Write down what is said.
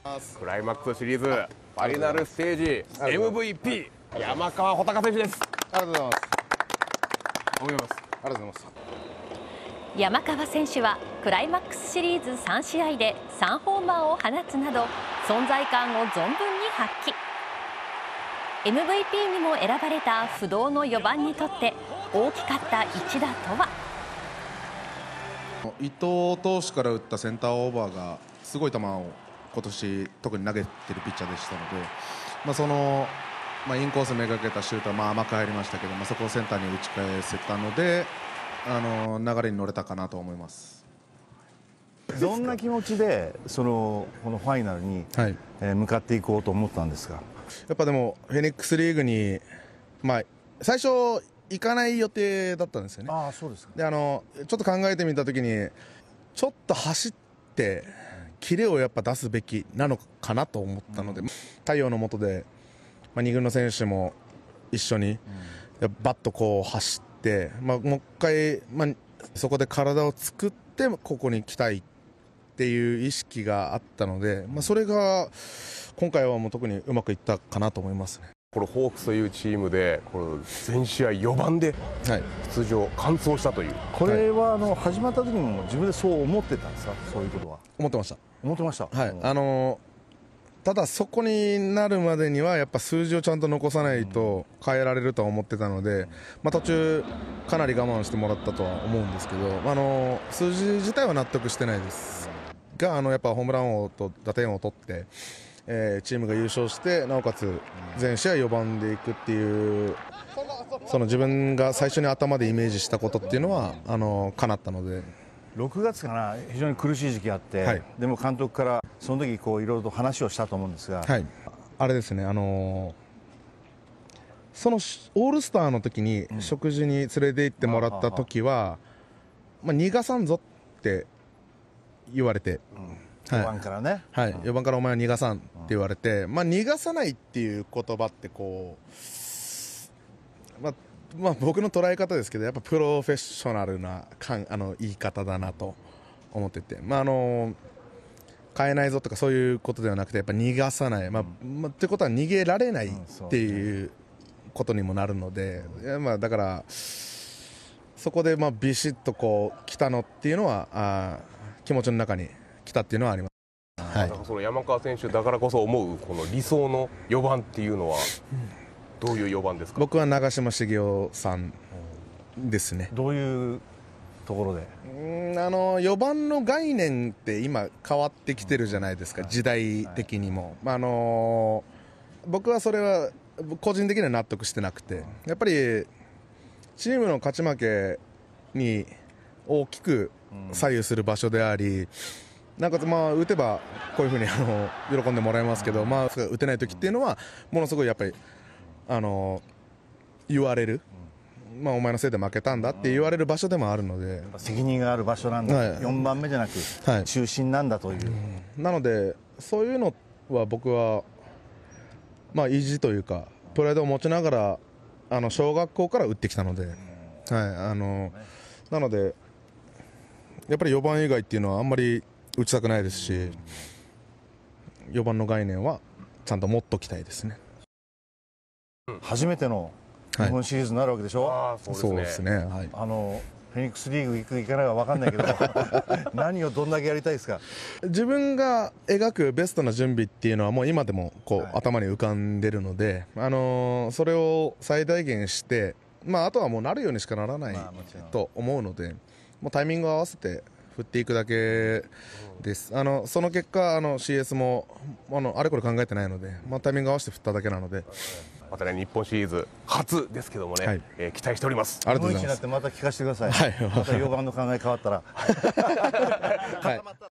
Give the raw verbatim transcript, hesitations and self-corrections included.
クライマックスシリーズファイナルステージ エムブイピー 山川穂高選手です。 ありがとうございます。 おめでとうございます。 ありがとうございます。 山川選手はクライマックスシリーズさん試合でさんホーマーを放つなど存在感を存分に発揮。 エムブイピー にも選ばれた不動のよばんにとって大きかった一打とは。 伊藤投手から打ったセンターオーバーがすごい球を今年特に投げてるピッチャーでしたので、まあ、その、まあ、インコースめがけたシュートはまあ甘く入りましたけど、まあ、そこをセンターに打ち返せたのであの流れに乗れたかなと思います。 どんな気持ちでそのこのファイナルに、はいえー、向かっていこうと思ったんですか。 やっぱでもフェニックスリーグに、まあ、最初行かない予定だったんですよね。 ああ、そうですか。 であのちょっと考えてみたときにちょっと走ってキレをやっぱ出すべきなのかなと思ったので、うん、太陽の下で、まあ、に軍の選手も一緒に、うん、バッとこう走って、まあ、もう一回、まあ、そこで体を作ってここに来たいっていう意識があったので、まあ、それが今回はもう特にうまくいったかなと思いますね。 このホークスというチームでこの全試合よばんで出場、はい、完走したという。 これはあの始まった時にも自分でそう思ってたんですか。そういうことは思ってました。 思ってました、 はい、あのただそこになるまでにはやっぱ数字をちゃんと残さないと変えられるとは思ってたので、まあ、途中かなり我慢してもらったとは思うんですけど、あの数字自体は納得してないですが、あのやっぱホームラン王と打点王を取って、えー、チームが優勝してなおかつ全試合よばんでいくっていうその自分が最初に頭でイメージしたことっていうのはあの叶ったので。 ろくがつかな非常に苦しい時期があって、はい、でも監督からその時こういろいろと話をしたと思うんですが、 はい、あれですね、あのー、そのオールスターの時に食事に連れて行ってもらった時は、うん、まあ、逃がさんぞって言われて、 うん、よばんからね、 はい、よばんからお前は逃がさんって言われて、まあ、逃がさないっていう言葉ってこう、まあまあ、僕の捉え方ですけどやっぱプロフェッショナルなかんあの言い方だなと思ってて、まあ、あの変えないぞとかそういうことではなくてやっぱ逃がさない、まあまあ、ってことは逃げられないっていうことにもなるので、いや、まあ、だからそこでまあビシッとこう来たのっていうのはあ気持ちの中に来たっていうのはあります。はい、 その山川選手だからこそ思うこの理想のよばんっていうのは、どういうよばんですか。 僕は長嶋茂雄さんですね。 どういうところで。 うんあのよばんの概念って今変わってきてるじゃないですか、時代的にも、はい、あの僕はそれは個人的には納得してなくて、やっぱりチームの勝ち負けに大きく左右する場所であり、なんかまあ打てばこういうふうにあの喜んでもらえますけど、まあ、打てない時っていうのはものすごいやっぱりあの言われる、まあ、お前のせいで負けたんだって言われる場所でもあるので、 責任がある場所なんだ、はい、よんばんめじゃなく、はい、中心なんだという、 うん、なのでそういうのは僕は、まあ、意地というかプライドを持ちながらあの小学校から打ってきたので、はい、あのなのでやっぱりよばん以外っていうのはあんまり打ちたくないですし、よばんの概念はちゃんと持っときたいですね。 初めての日本シリーズになるわけでしょ。 はい、そうですね。はい、 あのフェニックスリーグ行く行かないか分かんないけど何をどんだけやりたいですか。 自分が描くベストな準備っていうのはもう今でもこう、はい、頭に浮かんでるので、あのー、それを最大限して、まあ、あとはもうなるようにしかならないと思うので、もうタイミングを合わせて振っていくだけです。あのその結果あの シーエス もあのあれこれ考えてないので、まあ、タイミングを合わせて振っただけなので。 またね、日本シリーズ初ですけどもね、はい、えー、期待しております。 ありがとうございます。 日本一になってまた聞かせてください。 はい、 またよばんの考え変わったら。 はい